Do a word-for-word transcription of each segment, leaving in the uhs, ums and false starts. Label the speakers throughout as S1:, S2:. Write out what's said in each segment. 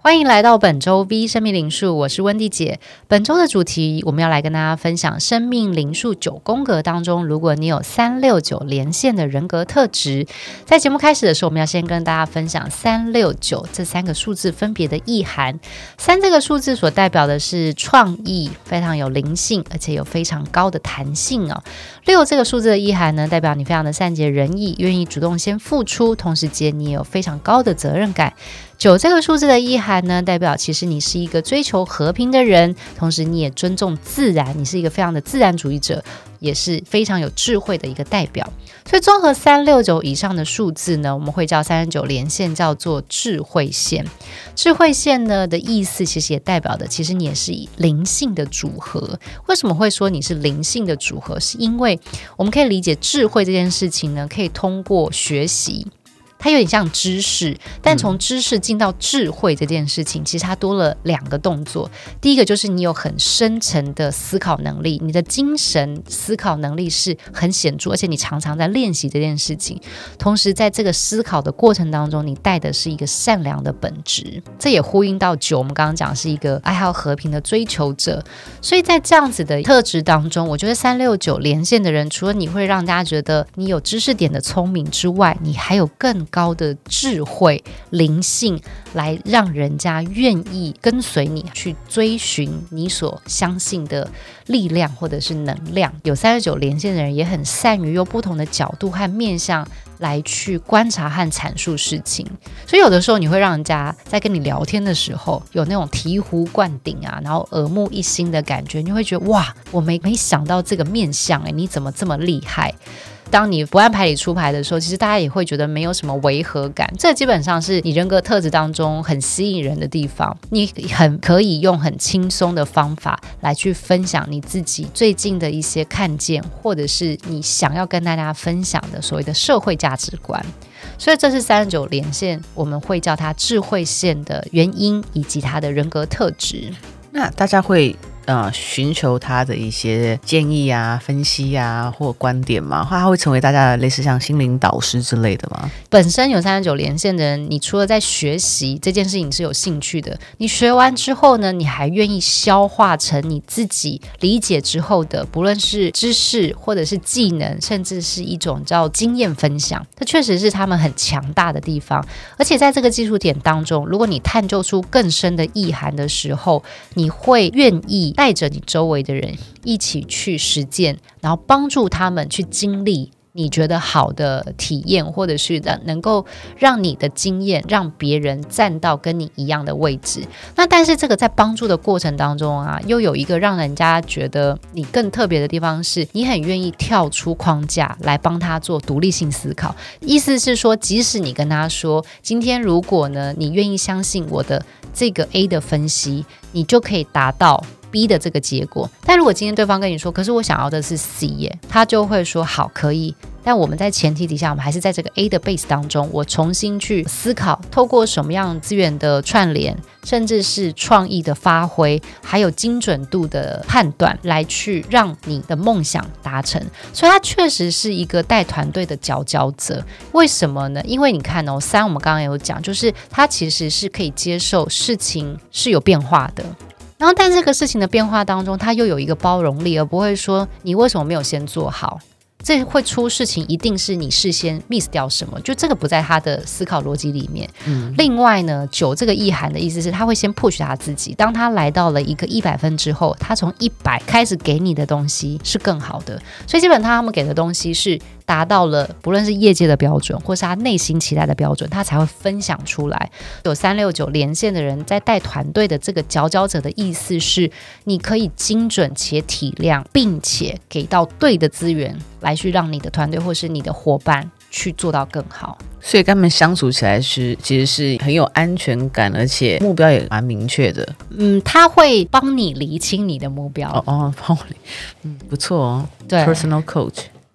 S1: 欢迎来到本周 V 生命灵数，我是温蒂姐。本周的主题我们要来跟大家分享生命灵数九宫格当中，如果你有三六九连线的人格特质。在节目开始的时候，我们要先跟大家分享三六九这三个数字分别的意涵。三这个数字所代表的是创意，非常有灵性，而且有非常高的弹性哦。六这个数字的意涵呢，代表你非常的善解人意，愿意主动先付出，同时间你也有非常高的责任感。九这个数字的意涵呢，代表其实你是一个追求和平的人，同时你也尊重自然，你是一个非常的自然主义者，也是非常有智慧的一个代表。所以综合三六九以上的数字呢，我们会叫三十九连线叫做智慧线。智慧线呢的意思其实也代表的，其实你也是灵性的组合。为什么会说你是灵性的组合？是因为我们可以理解智慧这件事情呢，可以通过学习，它有点像知识，但从知识进到智慧这件事情，其实它多了两个动作。第一个就是你有很深层的思考能力，你的精神思考能力是很显著，而且你常常在练习这件事情。同时在这个思考的过程当中，你带的是一个善良的本质，这也呼应到九，我们刚刚讲是一个爱好和平的追求者。所以在这样子的特质当中，我觉得三六九连线的人，除了你会让大家觉得你有知识点的聪明之外，你还有更高的智慧灵性，来让人家愿意跟随你去追寻你所相信的力量或者是能量。有三十九连线的人也很善于用不同的角度和面向来去观察和阐述事情，所以有的时候你会让人家在跟你聊天的时候有那种醍醐灌顶啊，然后耳目一新的感觉，你会觉得哇，我没没想到这个面向，欸，你怎么这么厉害？当你不按牌理出牌的时候，其实大家也会觉得没有什么违和感，这基本上是你人格特质当中很吸引人的地方。你很可以用很轻松的方法来去分享你自己最近的一些看见，或者是你想要跟大家分享的所谓的社会价值观。所以这是三十九连线我们会叫它智慧线的原因，以及它的人格特质。
S2: 那大家会呃，寻求他的一些建议啊、分析啊或观点嘛，他会成为大家的类似像心灵导师之类的吗？
S1: 本身有三十九连线的人，你除了在学习这件事情是有兴趣的，你学完之后呢，你还愿意消化成你自己理解之后的，不论是知识或者是技能，甚至是一种叫经验分享，这确实是他们很强大的地方。而且在这个技术点当中，如果你探究出更深的意涵的时候，你会愿意带着你周围的人一起去实践，然后帮助他们去经历你觉得好的体验，或者是能够让你的经验让别人站到跟你一样的位置。那但是这个在帮助的过程当中啊，又有一个让人家觉得你更特别的地方，是你很愿意跳出框架来帮他做独立性思考。意思是说，即使你跟他说今天如果呢你愿意相信我的这个 A 的分析，你就可以达到B 的这个结果，但如果今天对方跟你说可是我想要的是 C 耶，他就会说好，可以，但我们在前提底下，我们还是在这个 A 的 base 当中，我重新去思考，透过什么样资源的串联，甚至是创意的发挥，还有精准度的判断，来去让你的梦想达成。所以他确实是一个带团队的佼佼者。为什么呢？因为你看哦，三我们刚刚有讲，就是他其实是可以接受事情是有变化的，然后但这个事情的变化当中，他又有一个包容力，而不会说你为什么没有先做好，这会出事情一定是你事先 miss 掉什么，就这个不在他的思考逻辑里面。嗯、另外呢，九这个意涵的意思是他会先 push 他自己，当他来到了一个一百分之后，他从一百开始给你的东西是更好的，所以基本上他们给的东西是达到了不论是业界的标准或是他内心期待的标准，他才会分享出来。有三六九连线的人在带团队的这个佼佼者的意思是，你可以精准且体谅，并且给到对的资源来去让你的团队或是你的伙伴去做到更好。
S2: 所以跟他们相处起来是其实是很有安全感，而且目标也蛮明确的。
S1: 嗯，他会帮你厘清你的目标。
S2: 哦哦，帮我理，嗯，不错哦。
S1: 对
S2: ，personal coach。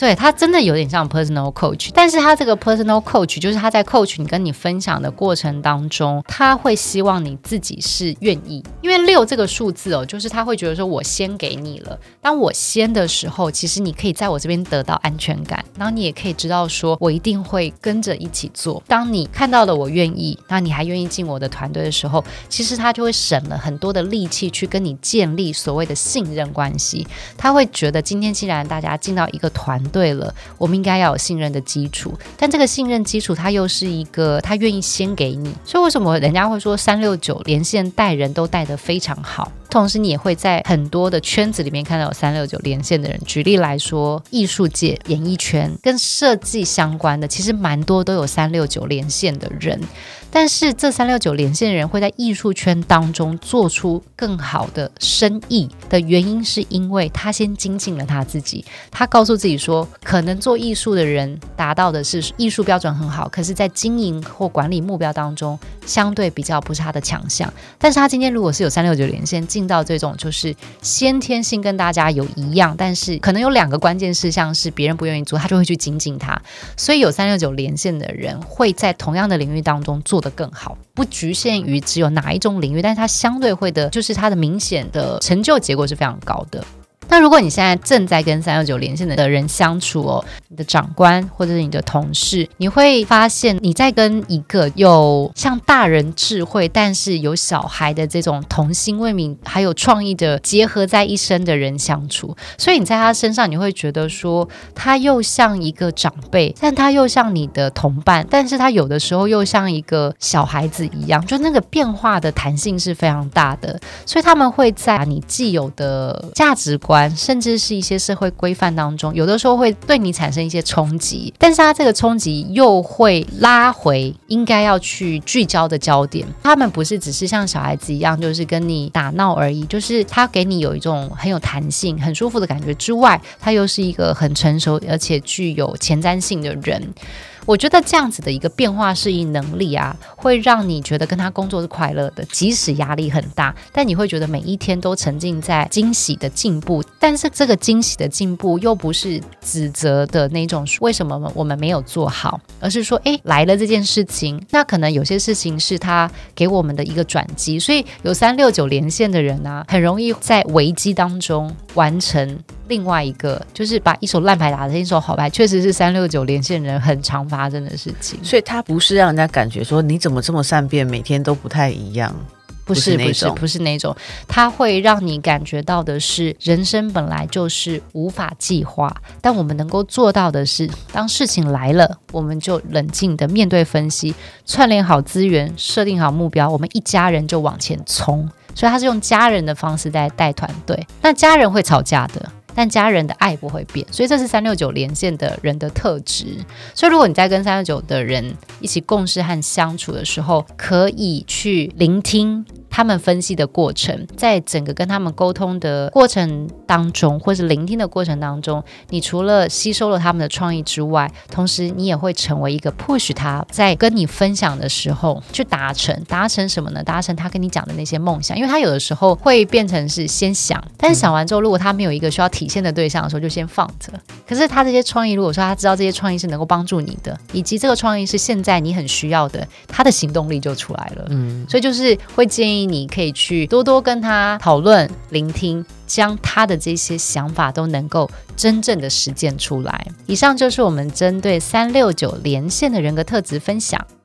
S1: 对，他真的有点像 personal coach， 但是他这个 personal coach 就是他在 coach 你跟你分享的过程当中，他会希望你自己是愿意，因为六这个数字哦，就是他会觉得说我先给你了，当我先的时候，其实你可以在我这边得到安全感，然后你也可以知道说我一定会跟着一起做。当你看到了我愿意，那你还愿意进我的团队的时候，其实他就会省了很多的力气去跟你建立所谓的信任关系。他会觉得今天既然大家进到一个团队了，我们应该要有信任的基础，但这个信任基础它又是一个他愿意先给你。所以为什么人家会说三六九连线带人都带得非常好，同时你也会在很多的圈子里面看到有三六九连线的人。举例来说，艺术界、演艺圈跟设计相关的其实蛮多都有三六九连线的人，但是这三六九连线的人会在艺术圈当中做出更好的生意的原因，是因为他先精进了他自己。他告诉自己说，可能做艺术的人达到的是艺术标准很好，可是在经营或管理目标当中相对比较不是他的强项。但是他今天如果是有三六九连线进到这种就是先天性跟大家有一样，但是可能有两个关键事项是别人不愿意做，他就会去精进他。所以有三六九连线的人会在同样的领域当中做得更好，不局限于只有哪一种领域，但是他相对会的就是他的明显的成就结果是非常高的。那如果你现在正在跟三六九连线的人相处哦，你的长官或者是你的同事，你会发现你在跟一个有像大人智慧但是有小孩的这种童心未泯还有创意的结合在一身的人相处，所以你在他身上你会觉得说他又像一个长辈，但他又像你的同伴，但是他有的时候又像一个小孩子一样，就那个变化的弹性是非常大的。所以他们会在你既有的价值观甚至是一些社会规范当中，有的时候会对你产生一些冲击，但是他这个冲击又会拉回应该要去聚焦的焦点。他们不是只是像小孩子一样就是跟你打闹而已，就是他给你有一种很有弹性很舒服的感觉之外，他又是一个很成熟而且具有前瞻性的人。我觉得这样子的一个变化适应能力啊，会让你觉得跟他工作是快乐的，即使压力很大，但你会觉得每一天都沉浸在惊喜的进步。但是这个惊喜的进步又不是指责的那种为什么我们没有做好，而是说诶来了这件事情，那可能有些事情是他给我们的一个转机。所以有三六九连线的人啊，很容易在危机当中完成另外一个，就是把一手烂牌打成一手好牌，确实是三六九连线人很常发生的事情。
S2: 所以他不是让人家感觉说你怎么这么善变，每天都不太一样，
S1: 不是不是不是那种，它会让你感觉到的是人生本来就是无法计划，但我们能够做到的是当事情来了，我们就冷静的面对分析，串联好资源，设定好目标，我们一家人就往前冲。所以他是用家人的方式在带团队，那家人会吵架的，但家人的爱不会变，所以这是三六九连线的人的特质。所以如果你在跟三六九的人一起共事和相处的时候，可以去聆听他们分析的过程，在整个跟他们沟通的过程当中，或是聆听的过程当中，你除了吸收了他们的创意之外，同时你也会成为一个 push 他在跟你分享的时候去达成达成什么呢？达成他跟你讲的那些梦想。因为他有的时候会变成是先想，但是想完之后如果他没有一个需要体现的对象的时候就先放着。可是他这些创意，如果说他知道这些创意是能够帮助你的，以及这个创意是现在你很需要的，他的行动力就出来了。嗯，所以就是会建议你可以去多多跟他讨论聆听，将他的这些想法都能够真正的实践出来。以上就是我们针对三六九连线的人格特质分享。